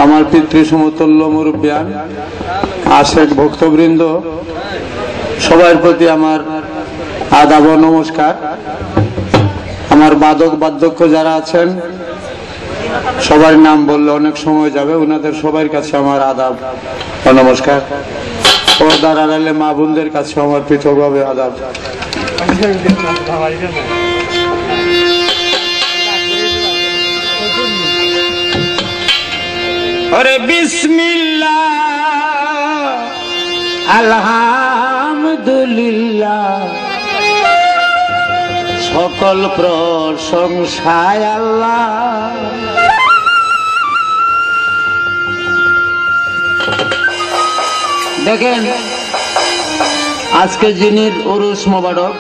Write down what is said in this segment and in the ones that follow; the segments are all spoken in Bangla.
আমার পিতৃ সমতুল্য মুরব্বিয়ান, আশেক ভক্তবৃন্দ, সবার প্রতি আমার আদাব ও নমস্কার। আমার বাদক বাদ্যক্ষ যারা আছেন সবার নাম বললে অনেক সময় যাবে, ওনাদের সবার কাছে আমার আদাব ও নমস্কার। পর্দার আড়ালে মা বোনদের কাছে আমার পৃথকভাবে আদাব। আরে বিসমিল্লাহ আলহামদুলিল্লাহ, সকল প্রশংসায় আল্লাহ। দেখেন আজকে যিনি উরুস মোবারক,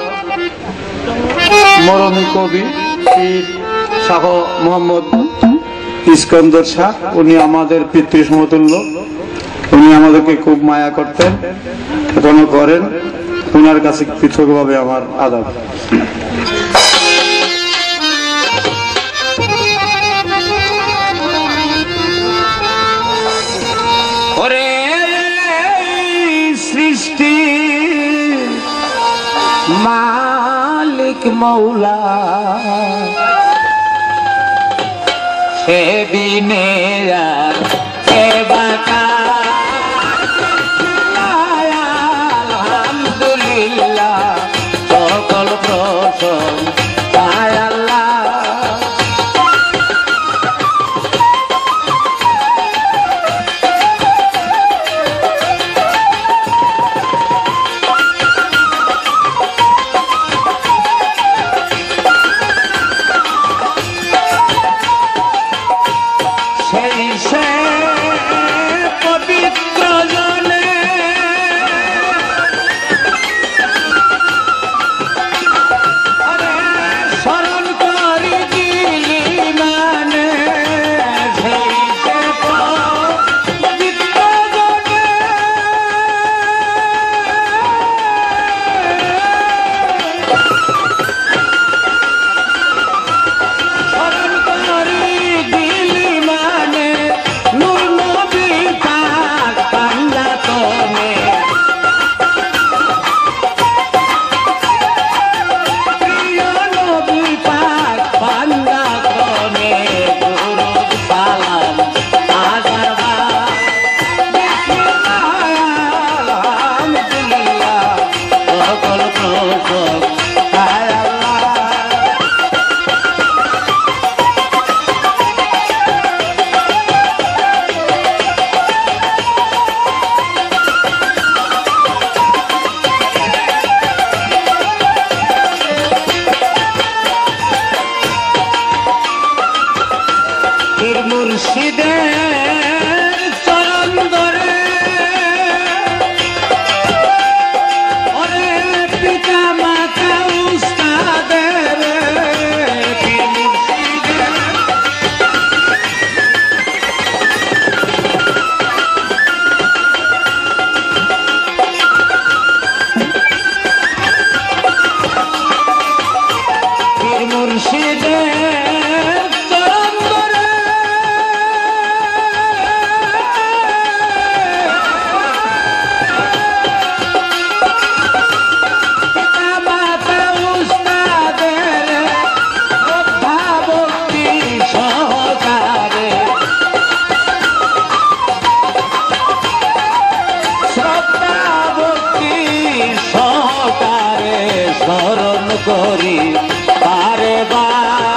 মরমী কবি শাহ মোহাম্মদ ইস্কন্দর শাহ, উনি আমাদের পিতৃ সমতুল্য। উনি আমাদেরকে খুব মায়া করতেন, এখনো করেন। ওনার কাছে পৃথকভাবে আমার আদাব। সৃষ্টি মালিক মৌলা, সে বিনে আর কে বাকা। আলহামদুলিল্লাহ, সকল প্রশংসা আল্লাহ। স্মরণ করি বারে বার।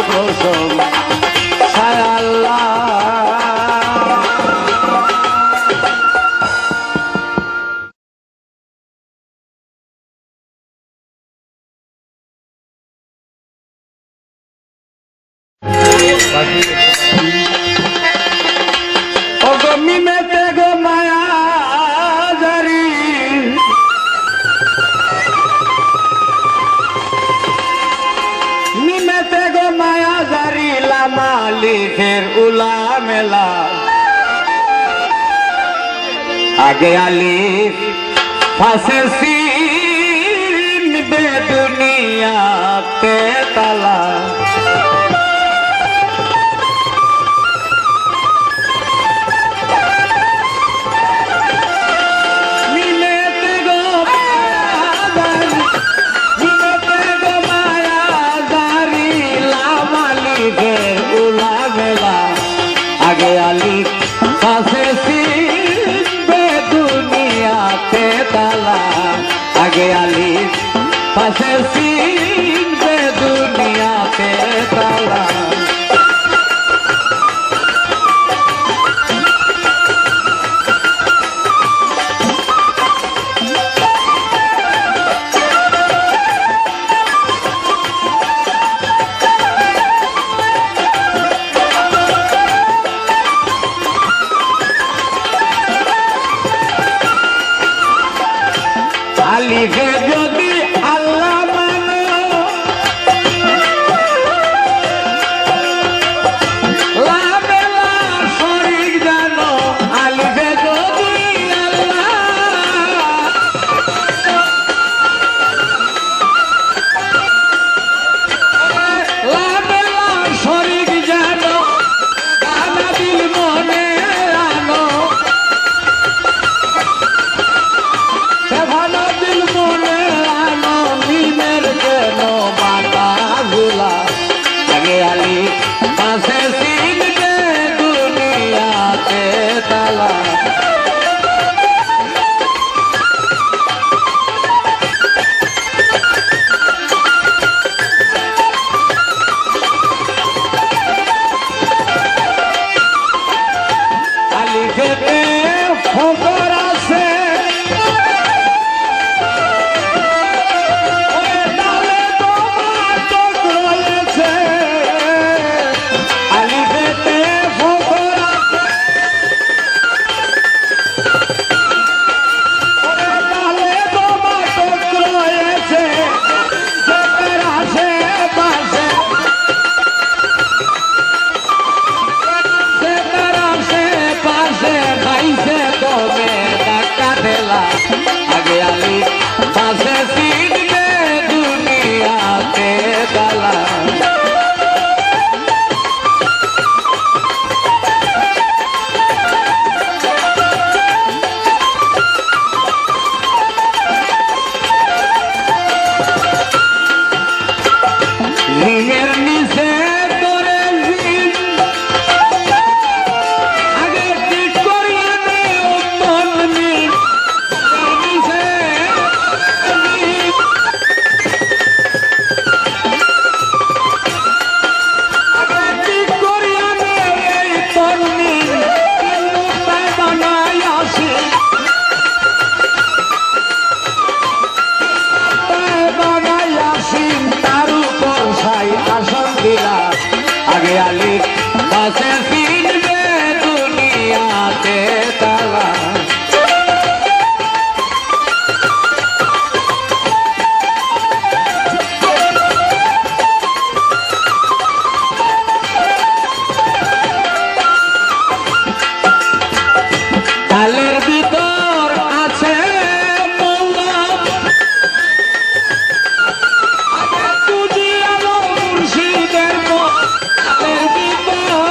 কসম হায় আল্লাহ মিমেতে গো মায়া জারি মিমেতে গো মায়া জারি লামালিকের উলা মেলা আগে আলিফ ফাসে সিন বেদুনিয়াতে তালা आगे आली फांसे सीबे दुनियाते ताला आगे आली फांसे सीबे दुनियाते ताला আলিফে যদি আল্লাহ মানো লামেলা শরীক জানো আলিফে যদি আল্লাহ লামেলা শরীক জানো কানা দিল মনে আনো आगे आली फांसे सीन के दुनियाते ताला আলিফেতে ফকর আছে आगे आली फांसे सीन में दुनियाते ताला রিঙের নিচে তোরে জিন আগে ঠিক করিয়া নে উত্তম মিন आगे आली फांसे सीन में दुनियाते ताला তালের ভিতর আছে মৌলা আগে তুজি আলো মুর্শিদের তালের ভিতর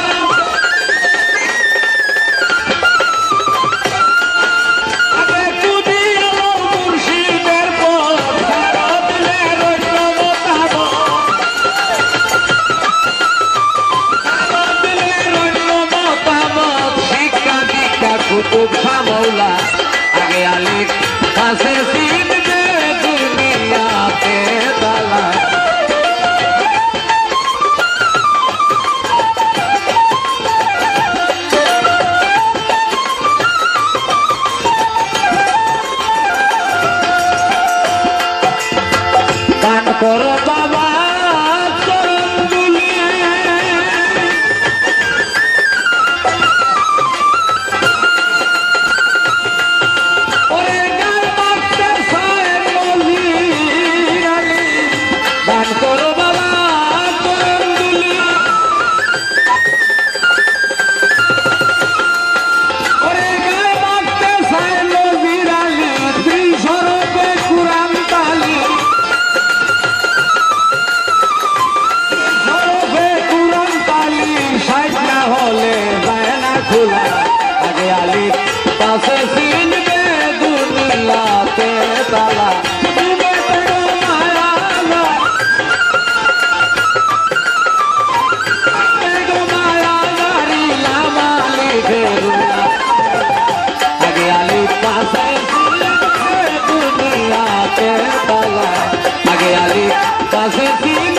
আগে তুজি আলো মুর্শিদের দিলে রইল মোতাব দিলে রইল মোতাব শিক্ষা দীক্ষা কুতুব মৌলা आगे आली फांसे सीन में दुनियाते ताला করো বাবা চরণ দুলি ওরে গান মারতে সায় নজির আলী দান করো বাবা চরণ দুলি ওরে গান মারতে সায় নজির আলী ত্রিশরবে কুরআন তালি সরবে কুরআন তালি সাইড না হলে যায় না খোলা আগে আলী পাশে চিনবে দুনিয়াতে তালা দিবে তো মায়া গো মায়া গাড়ি লামা লিখে আগে আলী পাশে চিনবে দুনিয়াতে তালা আগে আলী পাশে